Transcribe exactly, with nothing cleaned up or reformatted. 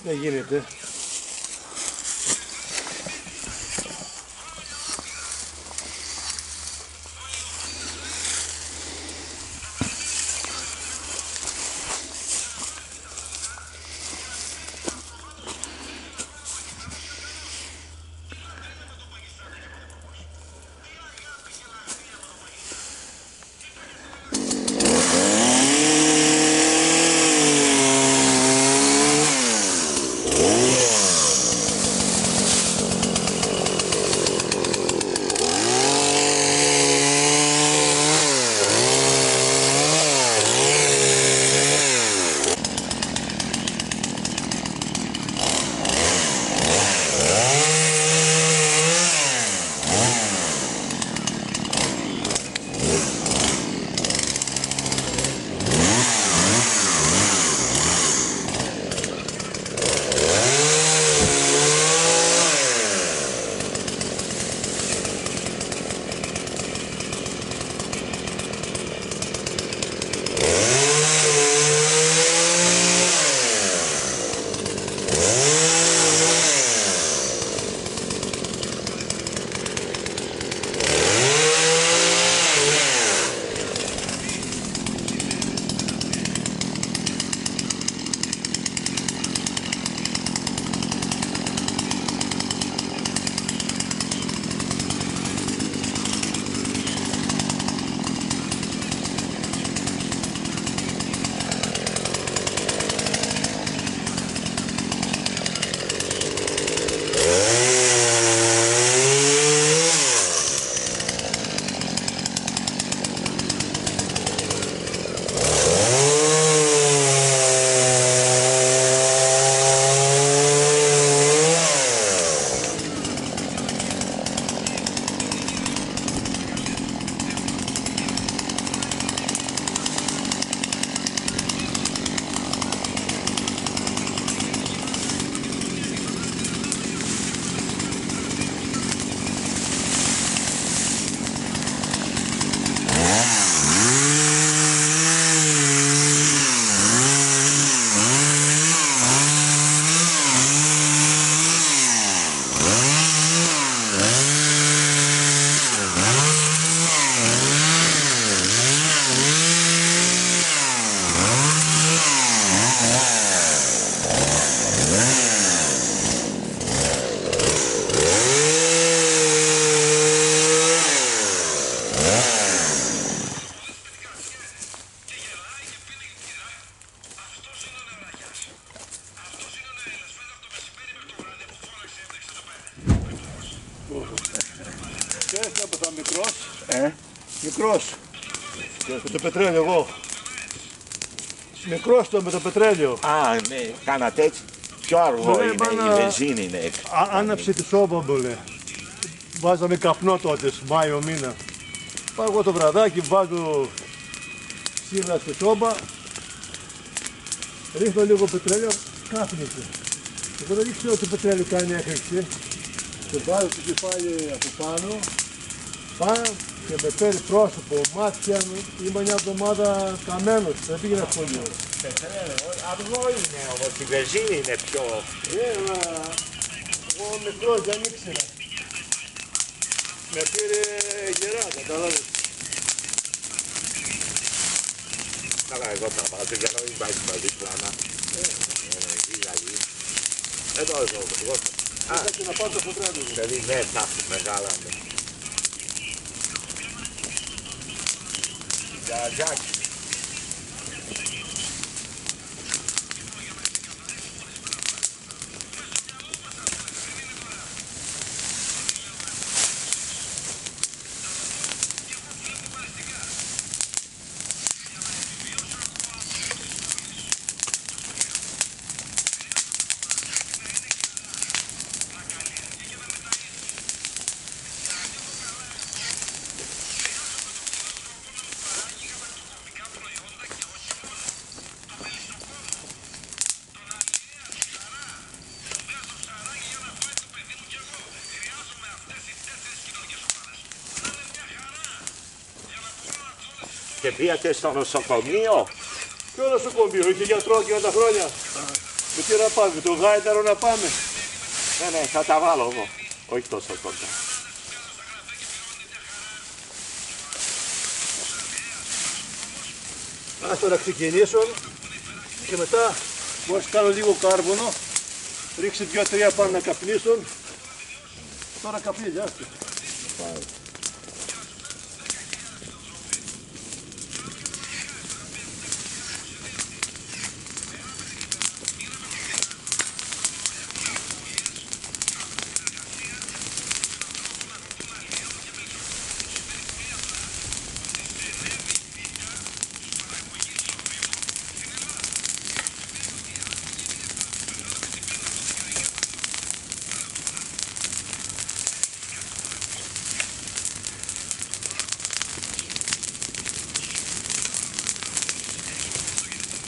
Δεν γίνεται. Ξέρεις από τα μικρός, Ε, μικρός, με το πετρέλαιο εγώ. Μικρός το με το πετρέλαιο. Α, ναι, κάνατε έτσι. Πιο αργό Μπολέ, είναι, μάνα- η βενζίνη είναι. Α, άναψε τη σόμπα μπολέ. Βάζαμε καπνό τότε, Μάιο μήνα. Πάω εγώ το βραδάκι, βάζω σίδερα στη σόμπα, ρίχνω λίγο πετρέλαιο, κάφνισε. Εγώ δεν ξέρω τι πετρέλαιο κάνει έκρηξη. Το βάζω το κεφάλι από πάνω, πάω και με παίρνει πρόσωπο, μάτια, είμαι μια εβδομάδα καμένος, δεν πήγαινα σχολείο. Πετρέλαιο, αργό είναι όμως, η βενζίνη είναι πιο... Ε, μα, εγώ μικρός δεν ήξερα. Με πήρε γερά, καταλάβες. Καλά, εγώ τα βάζω για να μην πάει μαζί πλάνα. Εδώ, εδώ, εγώ. Α, και να πάω το φωτράδι. Δηλαδή μέσα από μεγάλα. Για τζάκι. Και πήγατε στο νοσοκομείο. Ποιο νοσοκομείο, είχε γιατρό και τα χρόνια. Με τι να πάμε, με το γάιταρο να πάμε. Ναι, ναι, θα τα βάλω εγώ. Όχι τόσο κοντά. Ας τώρα ξεκινήσουν και μετά μπορείς κάνω λίγο κάρβουνο. Ρίξει δυο τρία πάνω να καπνίσουν. Τώρα καπνίζει, άστε.